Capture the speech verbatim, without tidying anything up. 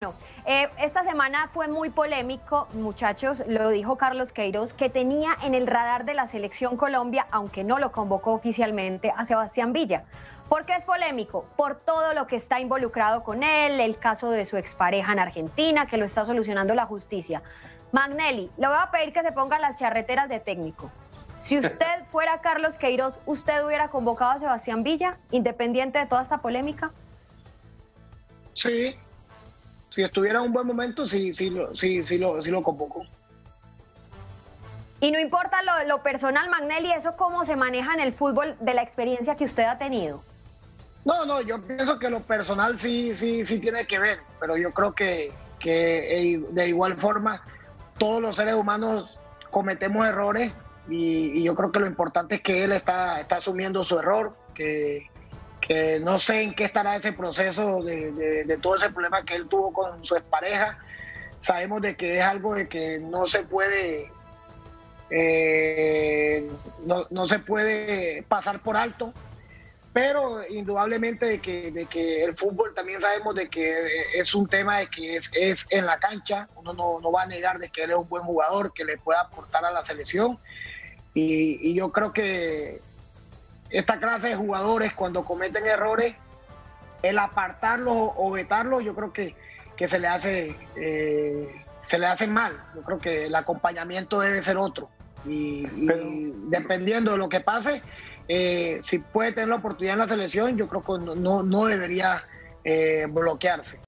Eh, esta semana fue muy polémico, muchachos, lo dijo Carlos Queiroz, que tenía en el radar de la Selección Colombia, aunque no lo convocó oficialmente, a Sebastián Villa. ¿Por qué es polémico? Por todo lo que está involucrado con él, el caso de su expareja en Argentina, que lo está solucionando la justicia. Magnelli, le voy a pedir que se ponga las charreteras de técnico. Si usted fuera Carlos Queiroz, ¿usted hubiera convocado a Sebastián Villa, independiente de toda esta polémica? Sí. Si estuviera en un buen momento, sí, sí, lo, sí, sí, lo, sí lo convoco. Y no importa lo, lo personal, Magnelli, ¿eso cómo se maneja en el fútbol de la experiencia que usted ha tenido? No, no, yo pienso que lo personal sí, sí, sí tiene que ver, pero yo creo que, que de igual forma todos los seres humanos cometemos errores y, y yo creo que lo importante es que él está, está asumiendo su error, que... que no sé en qué estará ese proceso de, de, de todo ese problema que él tuvo con su expareja. Sabemos de que es algo de que no se puede eh, no, no se puede pasar por alto, pero indudablemente de que, de que el fútbol también sabemos de que es un tema de que es, es en la cancha. Uno no, no va a negar de que él es un buen jugador, que le pueda aportar a la selección, y, y yo creo que esta clase de jugadores, cuando cometen errores, el apartarlos o vetarlos, yo creo que, que se le hace eh, se le hace mal. Yo creo que el acompañamiento debe ser otro. Y, Pero... y dependiendo de lo que pase, eh, si puede tener la oportunidad en la selección, yo creo que no, no debería eh, bloquearse.